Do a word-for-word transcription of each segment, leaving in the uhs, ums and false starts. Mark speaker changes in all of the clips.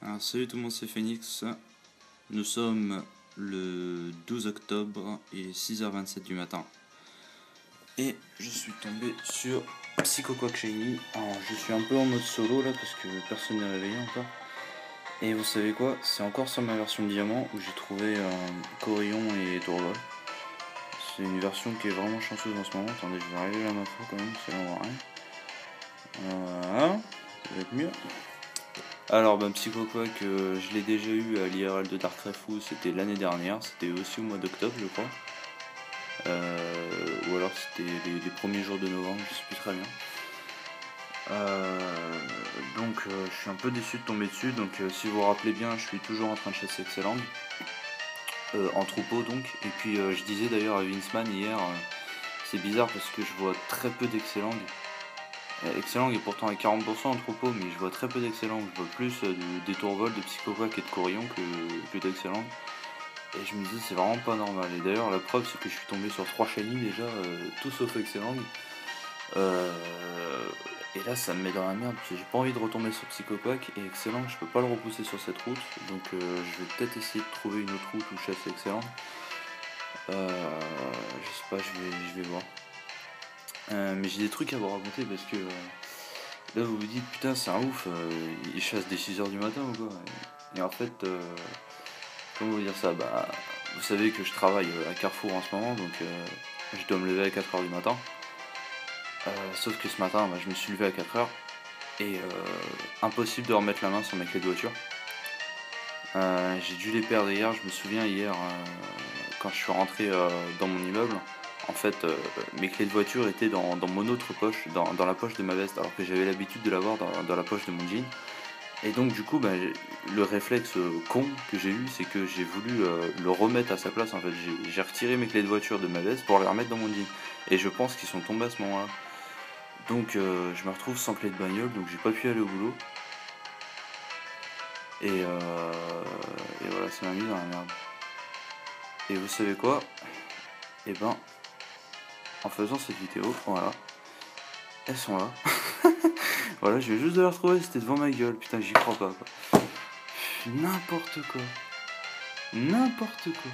Speaker 1: Alors, salut tout le monde, c'est Phoenix. Nous sommes le douze octobre et six heures vingt-sept du matin. Et je suis tombé sur Psycho Quack Shiny. Alors, je suis un peu en mode solo là parce que personne n'est réveillé encore. Et vous savez quoi? C'est encore sur ma version diamant où j'ai trouvé un Corion et Tourvol. C'est une version qui est vraiment chanceuse en ce moment. Attendez, je vais arriver la macro quand même, c'est là on voit rien. Voilà, ça va être mieux. Alors, ben, Psycho Quack, euh, je l'ai déjà eu à l'I R L de Dark Refou, c'était l'année dernière, c'était aussi au mois d'octobre, je crois. Euh, ou alors c'était les, les premiers jours de novembre, je sais plus très bien. Euh, donc, euh, je suis un peu déçu de tomber dessus. Donc, euh, si vous vous rappelez bien, je suis toujours en train de chasser Excellang, euh, en troupeau donc. Et puis, euh, je disais d'ailleurs à Vinceman hier, euh, c'est bizarre parce que je vois très peu d'Excellang. Excellang est pourtant à quarante pour cent en troupeau, mais je vois très peu d'Excellang. Je vois plus de, des Tourvol, de Psycho Quack et de Corion que, que d'Excellang. Et je me dis c'est vraiment pas normal. Et d'ailleurs la preuve c'est que je suis tombé sur trois shiny déjà, euh, tout sauf Excellang. Euh, et là ça me met dans la merde parce que j'ai pas envie de retomber sur Psycho Quack et Excellang je peux pas le repousser sur cette route. Donc euh, je vais peut-être essayer de trouver une autre route où chasser Excellang. Euh, je sais pas, je vais, je vais voir. Euh, mais j'ai des trucs à vous raconter parce que euh, là vous vous dites putain c'est un ouf, euh, il chasse dès six heures du matin ou quoi. Et, et en fait, euh, comment vous dire ça, bah vous savez que je travaille à Carrefour en ce moment, donc euh, je dois me lever à quatre heures du matin. Euh, sauf que ce matin bah, je me suis levé à quatre heures et euh, impossible de remettre la main sur mes clés de voiture. Euh, j'ai dû les perdre hier, je me souviens hier euh, quand je suis rentré euh, dans mon immeuble. En fait, euh, mes clés de voiture étaient dans, dans mon autre poche, dans, dans la poche de ma veste, alors que j'avais l'habitude de l'avoir dans, dans la poche de mon jean. Et donc du coup, bah, le réflexe euh, con que j'ai eu, c'est que j'ai voulu euh, le remettre à sa place. En fait, j'ai, j'ai retiré mes clés de voiture de ma veste pour les remettre dans mon jean. Et je pense qu'ils sont tombés à ce moment-là. Donc euh, je me retrouve sans clé de bagnole, donc j'ai pas pu aller au boulot. Et, euh, et voilà, ça m'a mis dans la merde. Et vous savez quoi? Et ben, en faisant cette vidéo, voilà, elles sont là. Voilà, je vais juste de les retrouver, c'était devant ma gueule, putain j'y crois pas quoi. N'importe quoi. N'importe quoi.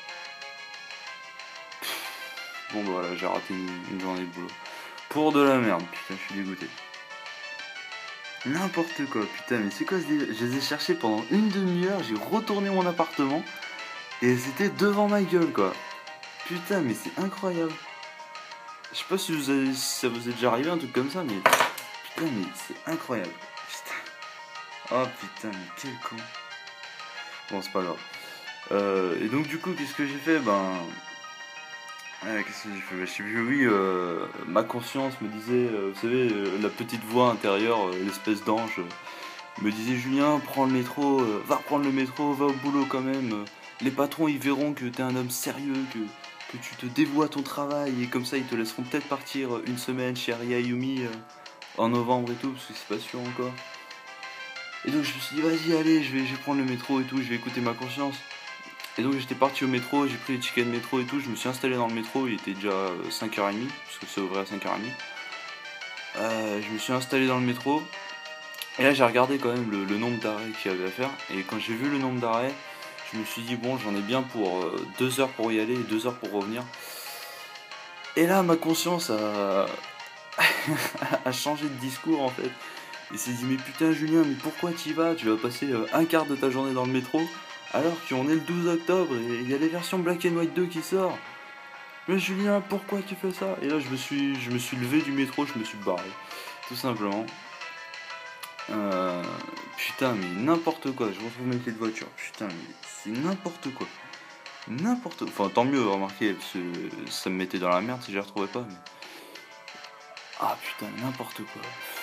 Speaker 1: Bon bah voilà, j'ai raté une, une journée de boulot. Pour de la merde, putain je suis dégoûté. N'importe quoi, putain mais c'est quoi ce délire? Je les ai cherchés pendant une demi-heure, j'ai retourné mon appartement et c'était devant ma gueule quoi. Putain mais c'est incroyable. Je sais pas si, vous avez, si ça vous est déjà arrivé un truc comme ça, mais putain mais c'est incroyable. Putain. Oh putain mais quel con. Bon c'est pas grave. Euh, et donc du coup qu'est-ce que j'ai fait? Ben euh, qu'est-ce que j'ai fait? Ben, je sais plus, oui, euh, ma conscience me disait, euh, vous savez, euh, la petite voix intérieure, euh, l'espèce d'ange, euh, me disait Julien, prends le métro, euh, va prendre le métro, va au boulot quand même. Euh, les patrons ils verront que t'es un homme sérieux, que que tu te dévoues à ton travail et comme ça ils te laisseront peut-être partir une semaine chez Ari Ayumi euh, en novembre et tout parce que c'est pas sûr encore. Et donc je me suis dit vas-y allez je vais, je vais prendre le métro et tout, je vais écouter ma conscience. Et donc j'étais parti au métro, j'ai pris les tickets de métro et tout, je me suis installé dans le métro, il était déjà cinq heures trente parce que c'est ouvert à cinq heures trente. Euh, je me suis installé dans le métro et là j'ai regardé quand même le, le nombre d'arrêts qu'il y avait à faire et quand j'ai vu le nombre d'arrêts je me suis dit bon j'en ai bien pour euh, deux heures pour y aller et deux heures pour revenir. Et là ma conscience a, a changé de discours en fait. Il s'est dit mais putain Julien mais pourquoi t'y vas? Tu vas passer euh, un quart de ta journée dans le métro alors qu'on est le douze octobre et il y a les versions Black and White deux qui sort. Mais Julien pourquoi tu fais ça? Et là je me suis, je me suis levé du métro, je me suis barré. Tout simplement. Euh, putain mais n'importe quoi, je retrouve mes clés de voiture. Putain mais c'est n'importe quoi. N'importe quoi. Enfin tant mieux remarquez parce que ça me mettait dans la merde si je les retrouvais pas. Mais... ah putain n'importe quoi.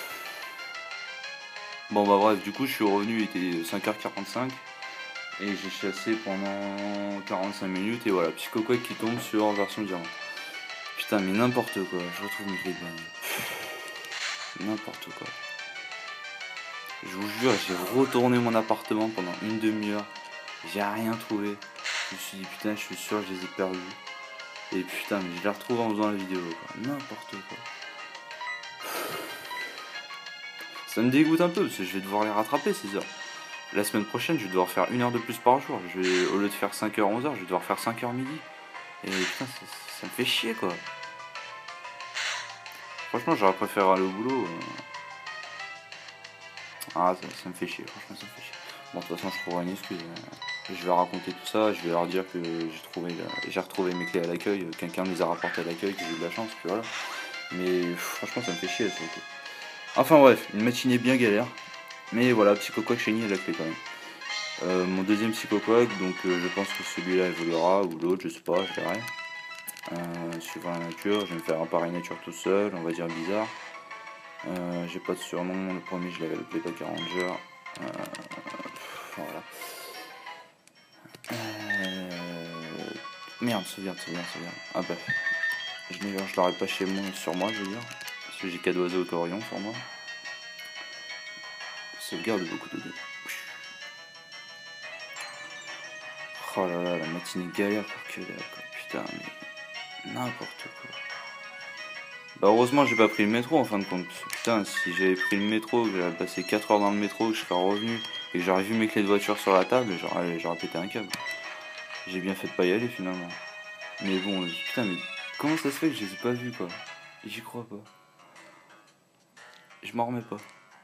Speaker 1: Bon bah bref du coup je suis revenu, il était cinq heures quarante-cinq. Et j'ai chassé pendant quarante-cinq minutes et voilà, Psycho Quack qui tombe sur version diamant. Putain mais n'importe quoi, je retrouve mes clés de bagnole. N'importe quoi. Je vous jure, j'ai retourné mon appartement pendant une demi-heure. J'ai rien trouvé. Je me suis dit putain je suis sûr que je les ai perdus. Et putain mais je les retrouve en faisant la vidéo quoi. N'importe quoi. Ça me dégoûte un peu parce que je vais devoir les rattraper ces heures. la semaine prochaine, je vais devoir faire une heure de plus par jour. Je vais, au lieu de faire cinq heures, onze heures, je vais devoir faire cinq heures midi. Et putain, ça, ça me fait chier quoi. Franchement, j'aurais préféré aller au boulot. euh. Ah, ça, ça me fait chier, franchement, ça me fait chier. Bon, de toute façon, je trouverai une excuse. euh. Je vais raconter tout ça, je vais leur dire que j'ai trouvé, la- j'ai retrouvé mes clés à l'accueil, euh, quelqu'un me les a rapportées à l'accueil, que j'ai eu de la chance, puis voilà. Mais pff, franchement, ça me fait chier, ça. Enfin bref, une matinée bien galère. Mais voilà, Psychoquack Shiny à la clé quand même. Euh, mon deuxième Psychoquack, donc euh, je pense que celui-là évoluera, ou l'autre, je sais pas, je verrai. Euh, suivant la nature, je vais me faire un pareil nature tout seul, on va dire bizarre. Euh, J'ai pas de surnom, le premier je l'avais le Playback Ranger. Euh, pff, voilà. Euh, Merde, sauvegarde, sauvegarde, sauvegarde. Ah bah, je, je l'aurais pas chez moi, sur moi, je veux dire. Parce que j'ai quatre oiseaux au corion sur moi. Sauvegarde beaucoup de dés. Oh là là, la matinée galère pour que dalle, quoi. Putain, mais n'importe quoi. Bah heureusement j'ai pas pris le métro en fin de compte. Putain, si j'avais pris le métro, que j'avais passé quatre heures dans le métro, que je serais revenu et que j'aurais vu mes clés de voiture sur la table, j'aurais, j'aurais pété un câble. J'ai bien fait de pas y aller finalement. Mais bon, putain, mais comment ça se fait que je les ai pas vus quoi? J'y crois pas. Je m'en remets pas.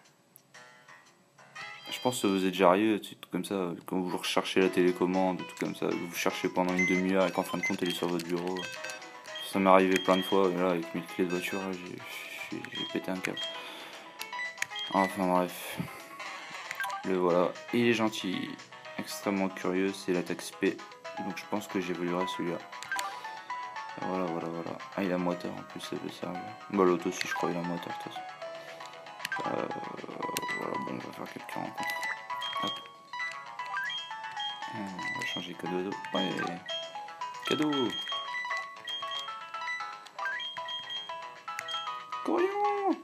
Speaker 1: Je pense que vous êtes déjà arrivé, tout comme ça, quand vous recherchez la télécommande, tout comme ça, vous cherchez pendant une demi-heure et qu'en fin de compte elle est sur votre bureau. Ça m'est arrivé plein de fois, et là avec mes clés de voiture, j'ai, j'ai, j'ai pété un câble. Enfin bref. Le voilà. Il est gentil, extrêmement curieux, c'est la taxe P. Donc je pense que j'évoluerai celui-là. Voilà, voilà, voilà. Ah, il a moteur en plus, ça peut servir. Bah, l'autre aussi, je crois, il a moteur de toute façon. Euh, voilà, bon, on va faire quelques rencontres. Hop. On va changer cadeau d'eau. Ouais, cadeau. Corion.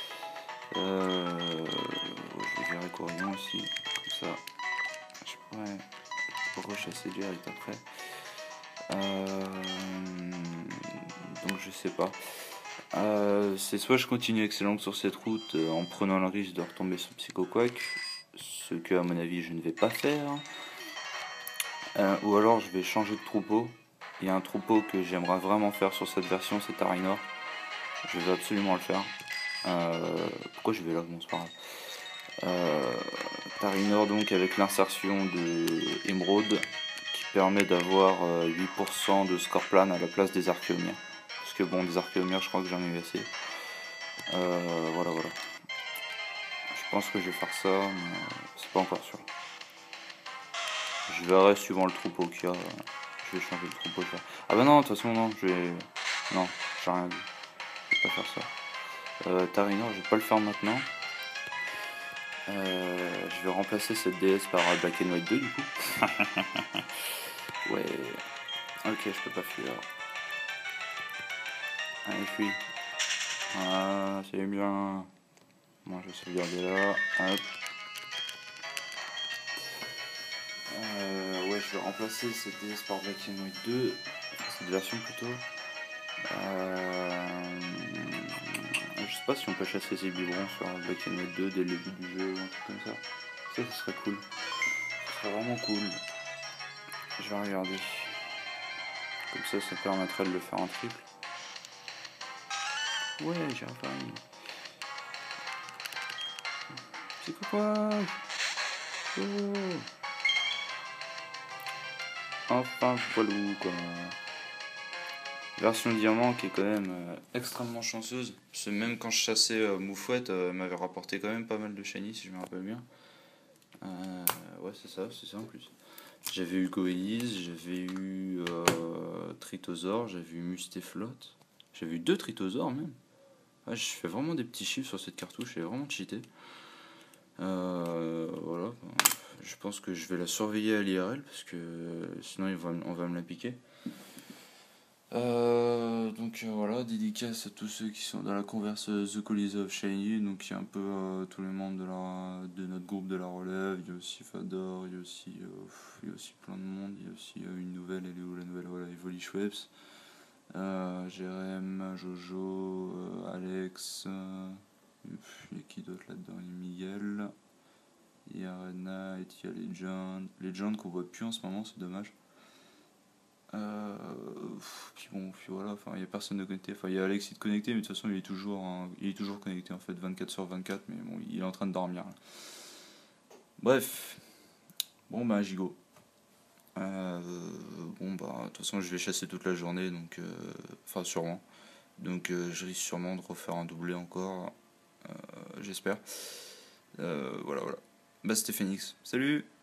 Speaker 1: Euh, je vais gérer Corion aussi, comme ça. Je pourrais rechasser direct après. Euh, donc je sais pas. Euh, c'est soit je continue excellent sur cette route euh, en prenant le risque de retomber sur Psychoquack, ce que à mon avis je ne vais pas faire. Euh, ou alors je vais changer de troupeau. Il y a un troupeau que j'aimerais vraiment faire sur cette version, c'est Tarinor. Je vais absolument le faire. Euh, pourquoi je vais là? Bon, c'est pas grave. Euh, Tarinor donc avec l'insertion de Emerald qui permet d'avoir euh, huit pour cent de score plan à la place des archéomiens. Parce que bon, des archéomiens je crois que j'en ai eu assez. Euh, voilà voilà. Je pense que je vais faire ça, mais c'est pas encore sûr. Je verrai suivant le troupeau qu'il y a. Je vais changer de troupeau. Je vais... Ah bah non, de toute façon non, je vais... Non, j'ai rien dit. Je vais pas faire ça. Euh, Tarinor, je vais pas le faire maintenant. Euh, je vais remplacer cette déesse par Black and White deux du coup. Ouais. Ok, je peux pas fuir. Allez, fuis. Ah, c'est bien. Bon, je vais sauvegarder là. Hop. Euh, ouais, je vais remplacer cette déesse par Black and White deux. Cette version plutôt. Euh, je sais pas si on peut chasser ces biberons sur Black and White deux dès le début du jeu ou un truc comme ça. Ça, ça serait cool. Ça serait vraiment cool. Je vais regarder. Comme ça, ça permettrait de le faire en triple. Ouais, j'ai réussi. C'est quoi? Oh. Enfin, voilà quoi. Version diamant qui est quand même euh, extrêmement chanceuse. Parce que même quand je chassais euh, Moufouette, euh, elle m'avait rapporté quand même pas mal de shiny si je me rappelle bien. Euh, ouais, c'est ça, c'est ça en plus. J'avais eu Goélise, j'avais eu euh, Tritosaur, j'avais eu Mustéflotte. J'avais eu deux Tritosaures même. Ouais, je fais vraiment des petits chiffres sur cette cartouche, elle est vraiment cheatée. Euh, voilà. Je pense que je vais la surveiller à l'I R L parce que sinon il va, on va me la piquer. Euh, donc euh, voilà, dédicace à tous ceux qui sont dans la converse The Collies of Shiny, donc il y a un peu euh, tous les membres de, la, de notre groupe de la relève, il y a aussi Fador, il y a aussi, euh, il y a aussi plein de monde, il y a aussi euh, une nouvelle, elle est où la nouvelle? Voilà, Evoli Schweppes, euh, Jérém, Jojo, euh, Alex, euh, il y a qui d'autre là-dedans? Il y a Miguel, Il y a Red Knight, il y a Legend. Legend qu'on voit plus en ce moment, c'est dommage. Euh, puis bon, puis voilà, enfin, il n'y a personne de connecté. Enfin, il y a Alexis de connecté, mais de toute façon, il est toujours, hein, il est toujours connecté en fait, vingt-quatre sur vingt-quatre, mais bon, il est en train de dormir. Là. Bref, bon bah, Gigo. Euh, bon bah, de toute façon, je vais chasser toute la journée, donc, euh, enfin, sûrement. Donc, euh, je risque sûrement de refaire un doublé encore, euh, j'espère. Euh, voilà, voilà. Bah, c'était Phoenix. Salut!